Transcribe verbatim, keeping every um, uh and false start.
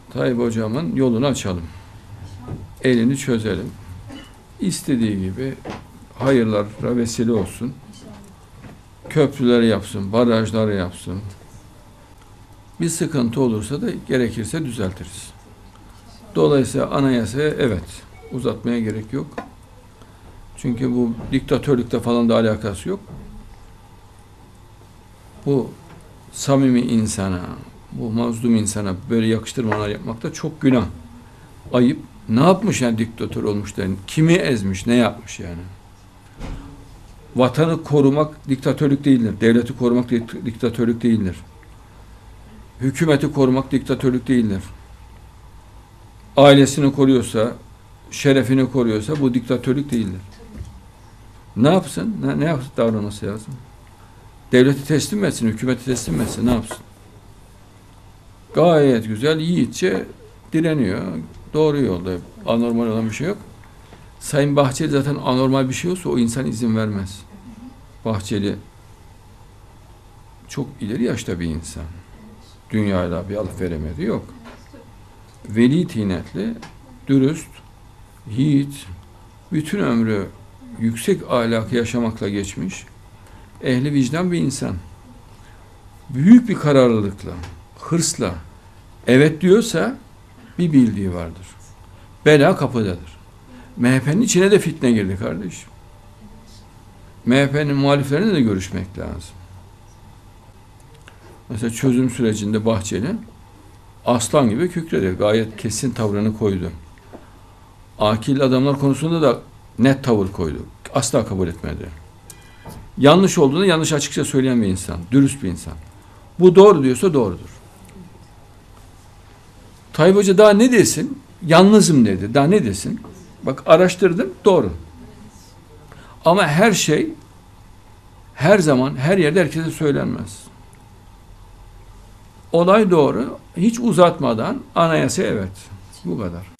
Tayyip Hocam'ın yolunu açalım. Elini çözelim. İstediği gibi hayırlara vesile olsun. Köprüleri yapsın, barajları yapsın. Bir sıkıntı olursa da gerekirse düzeltiriz. Dolayısıyla anayasaya evet uzatmaya gerek yok. Çünkü bu diktatörlükte falan da alakası yok. Bu samimi insana, bu mazlum insana böyle yakıştırmalar yapmak da çok günah. Ayıp. Ne yapmış yani diktatör olmuş da? Kimi ezmiş, ne yapmış yani? Vatanı korumak diktatörlük değildir. Devleti korumak diktatörlük değildir. Hükümeti korumak diktatörlük değildir. Ailesini koruyorsa, şerefini koruyorsa bu diktatörlük değildir. Ne yapsın? Ne, ne yapsın davranması lazım? Devleti teslim etsin, hükümeti teslim etsin. Ne yapsın? Gayet güzel, yiğitçe direniyor. Doğru yolda. Anormal olan bir şey yok. Sayın Bahçeli zaten anormal bir şey olsa o insan izin vermez. Bahçeli çok ileri yaşta bir insan. Dünyayla bir alıp veremedi. Yok. Veli tinetli, dürüst, yiğit, bütün ömrü yüksek ahlakı yaşamakla geçmiş, ehli vicdan bir insan. Büyük bir kararlılıkla, hırsla, evet diyorsa bir bildiği vardır. Bela kapıdadır. M H P'nin içine de fitne girdi kardeşim. M H P'nin muhaliflerine de görüşmek lazım. Mesela çözüm sürecinde Bahçeli aslan gibi kükredi. Gayet kesin tavrını koydu. Akil adamlar konusunda da net tavır koydu. Asla kabul etmedi. Yanlış olduğunu yanlış açıkça söyleyen bir insan. Dürüst bir insan. Bu doğru diyorsa doğrudur. Tayyip Hoca daha ne desin? Yalnızım dedi. Daha ne desin? Bak araştırdım. Doğru. Ama her şey her zaman her yerde herkese söylenmez. Olay doğru. Hiç uzatmadan anayasa evet. Bu kadar.